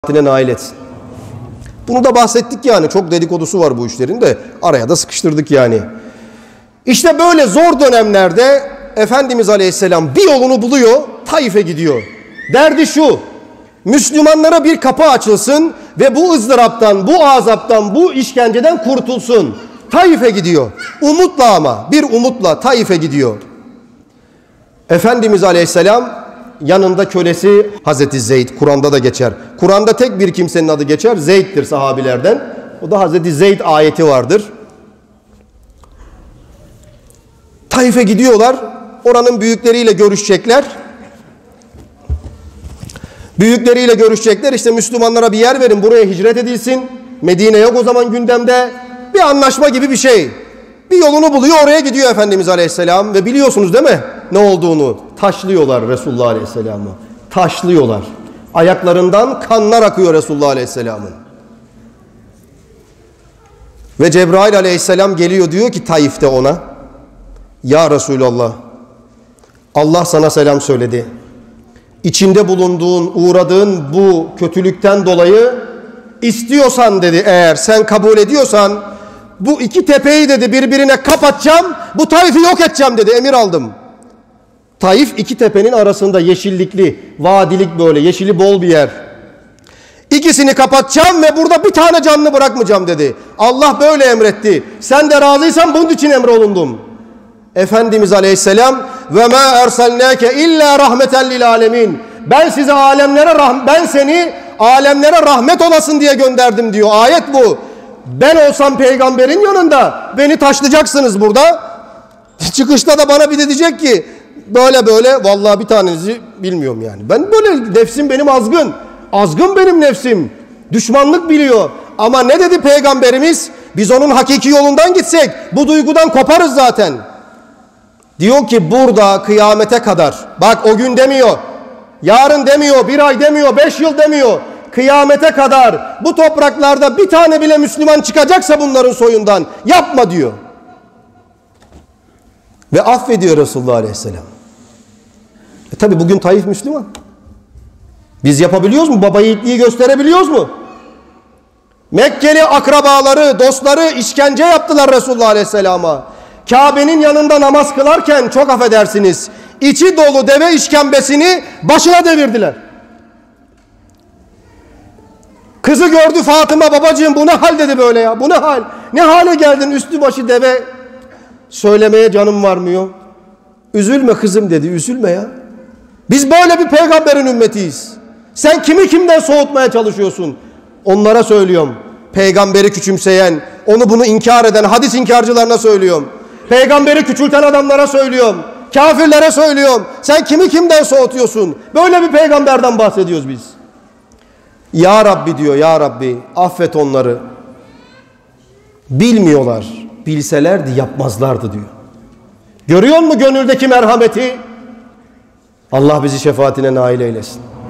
nail etsin. Bunu da bahsettik yani. Çok dedikodusu var bu işlerin de. Araya da sıkıştırdık yani. İşte böyle zor dönemlerde Efendimiz Aleyhisselam bir yolunu buluyor. Taif'e gidiyor. Derdi şu: Müslümanlara bir kapı açılsın ve bu ızdıraptan, bu azaptan, bu işkenceden kurtulsun. Taif'e gidiyor. Umutla, ama bir umutla Taif'e gidiyor. Efendimiz Aleyhisselam yanında kölesi Hazreti Zeyd. Kur'an'da da geçer. Kur'an'da tek bir kimsenin adı geçer. Zeyd'dir sahabilerden. O da Hazreti Zeyd ayeti vardır. Taif'e gidiyorlar. Oranın büyükleriyle görüşecekler. Büyükleriyle görüşecekler. İşte Müslümanlara bir yer verin, buraya hicret edilsin. Medine yok o zaman gündemde. Bir anlaşma gibi bir şey. Bir yolunu buluyor, oraya gidiyor Efendimiz Aleyhisselam. Ve biliyorsunuz değil mi ne olduğunu? Taşlıyorlar Resulullah Aleyhisselam'ı. Taşlıyorlar. Ayaklarından kanlar akıyor Resulullah Aleyhisselam'ın. Ve Cebrail Aleyhisselam geliyor, diyor ki Taif'te ona: Ya Resulallah, Allah sana selam söyledi. İçinde bulunduğun, uğradığın bu kötülükten dolayı istiyorsan dedi, eğer sen kabul ediyorsan, bu iki tepeyi dedi birbirine kapatacağım, bu Taif'i yok edeceğim dedi, emir aldım. Taif iki tepenin arasında, yeşillikli, vadilik, böyle yeşili bol bir yer. İkisini kapatacağım ve burada bir tane canlı bırakmayacağım dedi. Allah böyle emretti. Sen de razıysan bunun için emrolundum. Efendimiz Aleyhisselam: ve ma erselnake illa rahmeten lil alemin. Ben seni alemlere rahmet olasın diye gönderdim diyor. Ayet bu. Ben olsam peygamberin yanında beni taşlayacaksınız burada. Çıkışta da bana bir de diyecek ki böyle böyle, vallahi bir tanenizi bilmiyorum yani. Ben böyle, nefsim benim azgın. Azgın benim nefsim. Düşmanlık biliyor. Ama ne dedi peygamberimiz? Biz onun hakiki yolundan gitsek bu duygudan koparız zaten. Diyor ki burada kıyamete kadar, bak o gün demiyor, yarın demiyor, bir ay demiyor, 5 yıl demiyor, kıyamete kadar bu topraklarda bir tane bile Müslüman çıkacaksa bunların soyundan yapma diyor. Ve affediyor Resulullah Aleyhisselam. Tabi bugün Taif Müslüman. Biz yapabiliyoruz mu? Baba yiğitliği gösterebiliyoruz mu? Mekkeli akrabaları, dostları işkence yaptılar Resulullah Aleyhisselam'a. Kabe'nin yanında namaz kılarken, çok affedersiniz, içi dolu deve işkembesini başına devirdiler. Kızı gördü Fatıma, babacığım bu ne hal dedi böyle ya, bu ne hal, ne hale geldin, üstü başı deve. Söylemeye canım varmıyor. Üzülme kızım dedi, üzülme ya. Biz böyle bir peygamberin ümmetiyiz. Sen kimi kimden soğutmaya çalışıyorsun? Onlara söylüyorum. Peygamberi küçümseyen, onu bunu inkar eden hadis inkarcılarına söylüyorum. Peygamberi küçülten adamlara söylüyorum. Kafirlere söylüyorum. Sen kimi kimden soğutuyorsun? Böyle bir peygamberden bahsediyoruz biz. Ya Rabbi diyor, ya Rabbi affet onları. Bilmiyorlar. Bilselerdi yapmazlardı diyor. Görüyor musun gönüldeki merhameti? Allah bizi şefaatine nail eylesin.